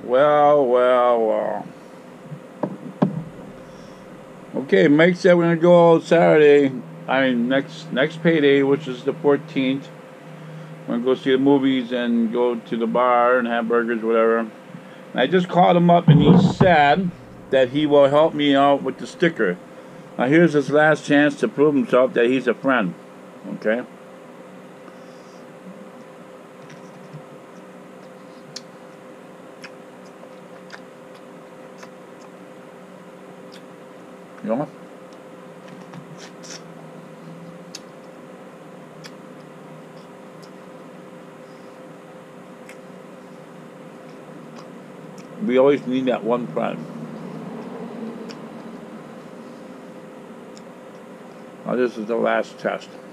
Well. Okay, Mike said we're gonna go out Saturday. I mean, next payday, which is the 14th. We're gonna go see the movies and go to the bar and have burgers, whatever. And I just called him up, and he said that he will help me out with the sticker. Now here's his last chance to prove himself that he's a friend. Okay. You know? We always need that one friend. Now this is the last test.